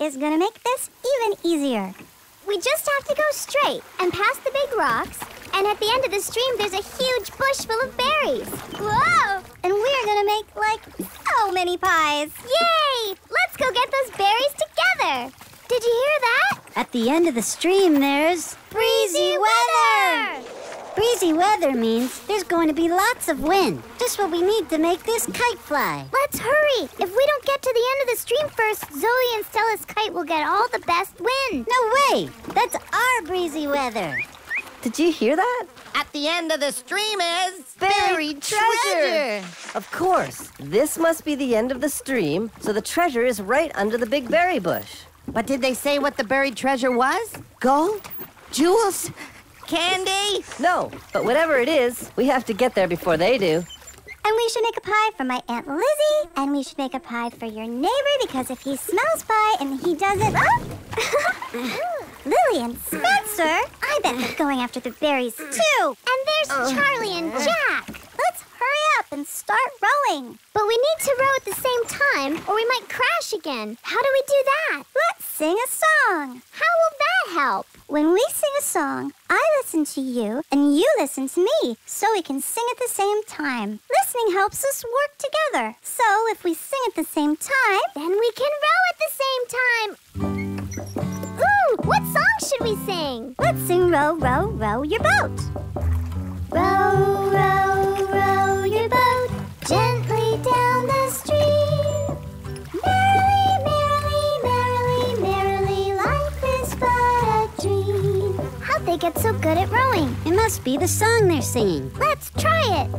is going to make this even easier. We just have to go straight and past the big rocks, and at the end of the stream there's a huge bush full of berries. Whoa! And we're going to make, like, so many pies. Yay! Let's go get those berries together. Did you hear that? At the end of the stream, there's breezy weather! Breezy weather means there's going to be lots of wind. Just what we need to make this kite fly. Let's hurry! If we don't get to the end of the stream first, Zoe and Stella's kite will get all the best wind. No way! That's our breezy weather. Did you hear that? At the end of the stream is buried treasure! Of course. This must be the end of the stream, so the treasure is right under the big berry bush. But did they say what the buried treasure was? Gold? Jewels? Candy? No, but whatever it is, we have to get there before they do. And we should make a pie for my Aunt Lizzie, and we should make a pie for your neighbor, because if he smells pie and he doesn't... Oh! Lily and Spencer, I bet they're going after the berries, too. And there's Charlie and Jack. Let's hurry up and start rowing. But we need to row at the same time, or we might crash again. How do we do that? Let's sing a song. How will that help? When we sing a song, I listen to you, and you listen to me, so we can sing at the same time. Listening helps us work together. So if we sing at the same time, then we can row at the same time. Ooh, what song should we sing? Let's sing Row, Row, Row Your Boat. Row, row, row your boat gently down the stream. Merrily, merrily, merrily, merrily, life is but a dream. How'd they get so good at rowing? It must be the song they're singing. Let's try it.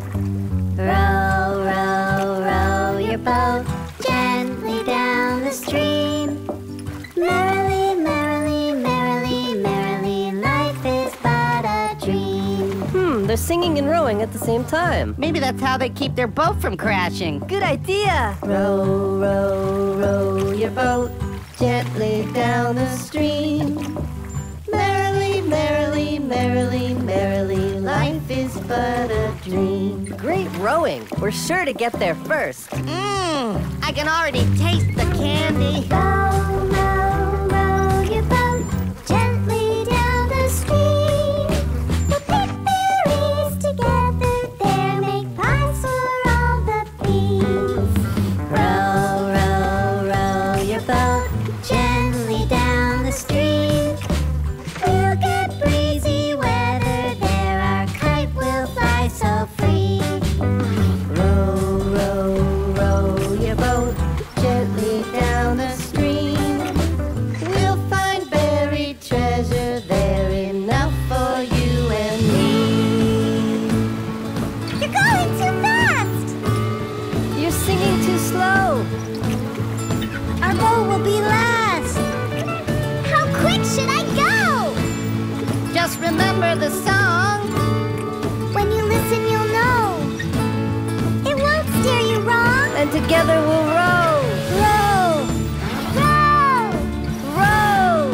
Row, row, row your boat gently down the stream. Merrily, merrily, merrily, merrily, life is but a dream. They're singing and rowing at the same time. Maybe that's how they keep their boat from crashing. Good idea! Row, row, row your boat gently down the stream. Merrily, merrily, merrily, merrily, life is but a dream. Great rowing. We're sure to get there first. I can already taste the candy. Row, row, row your boat gently down the stream. We'll pick berries together there, make pies for all the bees. Row, row, row your boat gently down the stream. We'll get breezy weather there, our kite will fly so free. Row, row, row your boat gently down the stream. We'll find buried treasure there, enough for you and me. You're going too fast! You're singing too slow. Our boat will be last. How quick should I go? Just remember the song. When you listen, you'll know. It won't steer you wrong. And together we'll row. Row, Row, Row!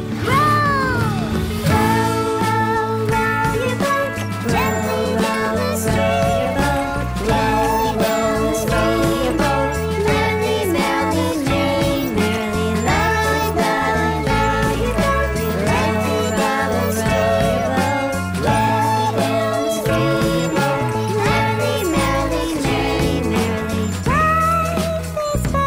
row, row, row, row your boat gently down the stream. Gently down the stream. Merrily, merrily, merrily, merrily, life is but a dream. Gently down the stream. Gently down the stream. Merrily, merrily, merrily, merrily, life is but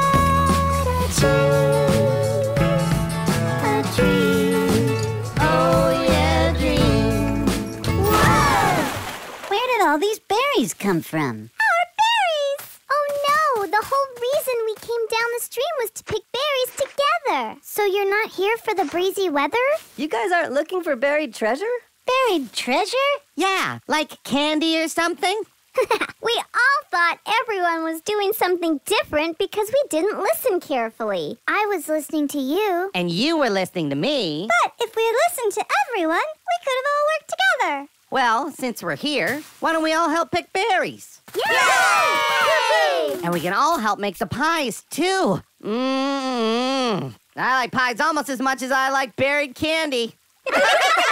a dream. Oh yeah, dream. Whoa! where did all these berries come from? Our berries! Oh no, the whole reason we came down the stream was to pick berries together. So you're not here for the breezy weather? You guys aren't looking for buried treasure? Buried treasure? Yeah, like candy or something. We all thought everyone was doing something different because we didn't listen carefully. I was listening to you. And you were listening to me. But if we had listened to everyone, we could have all worked together. Well, since we're here, why don't we all help pick berries? Yay! And we can all help make the pies, too. I like pies almost as much as I like buried candy.